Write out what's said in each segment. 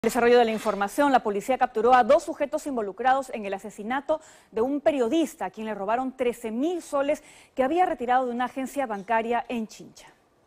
En el desarrollo de la información, la policía capturó a 2 sujetos involucrados en el asesinato de un periodista a quien le robaron 13.000 soles que había retirado de una agencia bancaria en Chincha.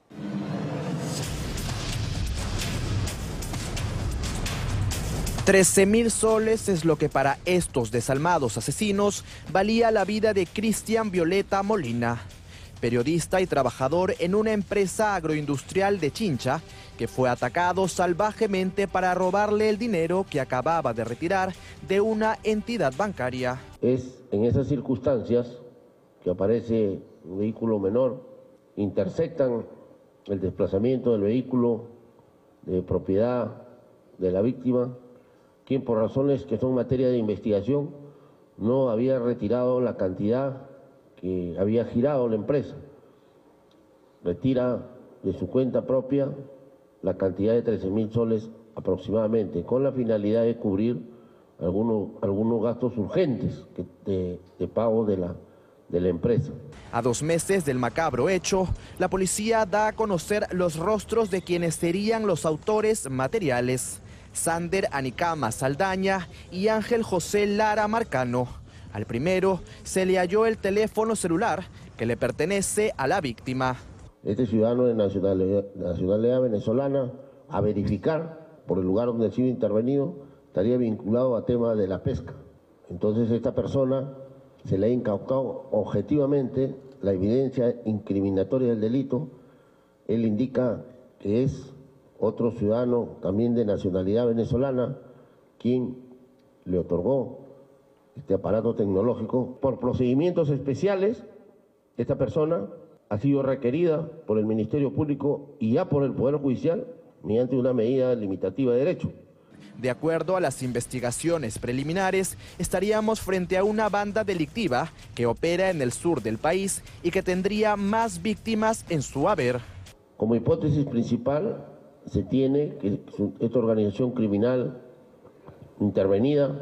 $13.000 soles es lo que para estos desalmados asesinos valía la vida de Cristian Violeta Molina, periodista y trabajador en una empresa agroindustrial de Chincha, que fue atacado salvajemente para robarle el dinero que acababa de retirar de una entidad bancaria. Es en esas circunstancias que aparece un vehículo menor, intersectan el desplazamiento del vehículo de propiedad de la víctima, quien por razones que son materia de investigación no había retirado la cantidad que había girado la empresa. Retira de su cuenta propia la cantidad de 13.000 soles aproximadamente, con la finalidad de cubrir algunos gastos urgentes de pago de la empresa. A 2 meses del macabro hecho, la policía da a conocer los rostros de quienes serían los autores materiales: Sander Anicama Saldaña y Ángel José Lara Marcano. Al primero se le halló el teléfono celular que le pertenece a la víctima. Este ciudadano de nacionalidad venezolana, a verificar por el lugar donde ha sido intervenido, estaría vinculado a tema de la pesca. Entonces esta persona se le ha incautado objetivamente la evidencia incriminatoria del delito. Él indica que es otro ciudadano también de nacionalidad venezolana quien le otorgó este aparato tecnológico. Por procedimientos especiales, esta persona ha sido requerida por el Ministerio Público y ya por el Poder Judicial mediante una medida limitativa de derecho. De acuerdo a las investigaciones preliminares, estaríamos frente a una banda delictiva que opera en el sur del país y que tendría más víctimas en su haber. Como hipótesis principal, se tiene que esta organización criminal intervenida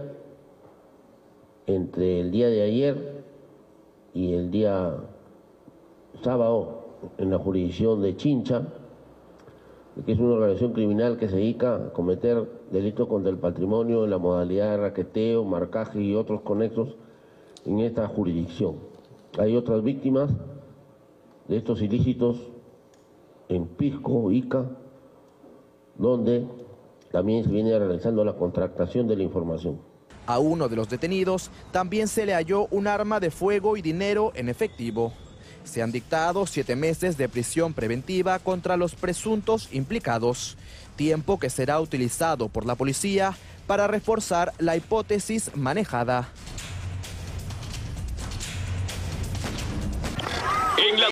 entre el día de ayer y el día sábado en la jurisdicción de Chincha, que es una organización criminal que se dedica a cometer delitos contra el patrimonio en la modalidad de raqueteo, marcaje y otros conexos en esta jurisdicción. Hay otras víctimas de estos ilícitos en Pisco, Ica, donde también se viene realizando la contratación de la información. A uno de los detenidos también se le halló un arma de fuego y dinero en efectivo. Se han dictado 7 meses de prisión preventiva contra los presuntos implicados, tiempo que será utilizado por la policía para reforzar la hipótesis manejada.